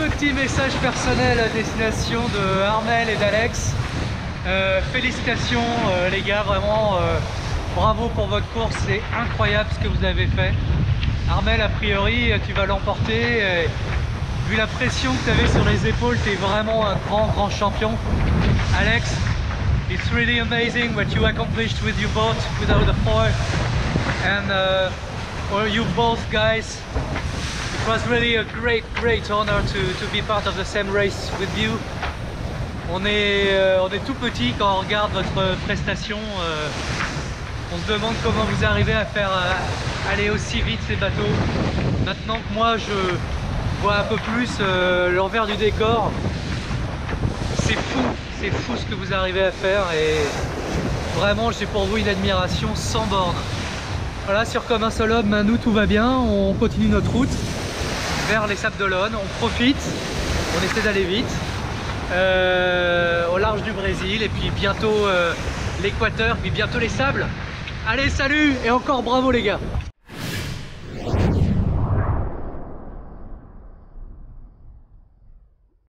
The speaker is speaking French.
petit message personnel à destination de Armel et d'Alex. Félicitations les gars, vraiment bravo pour votre course, c'est incroyable ce que vous avez fait. Armel, a priori tu vas l'emporter, vu la pression que tu avais sur les épaules, tu es vraiment un grand champion. Alex, it's really amazing what you accomplished with your boat without the foil, and for you both guys, it was really a great honor to be part of the same race with you. On est tout petit quand on regarde votre prestation. On se demande comment vous arrivez à faire aller aussi vite ces bateaux. Maintenant que moi je vois un peu plus l'envers du décor, c'est fou ce que vous arrivez à faire et vraiment j'ai pour vous une admiration sans borne. Voilà, sur Comme un seul homme, nous tout va bien, on continue notre route vers les Sables d'Olonne, on profite, on essaie d'aller vite au large du Brésil et puis bientôt l'Équateur, puis bientôt les Sables. Allez, salut et encore bravo les gars!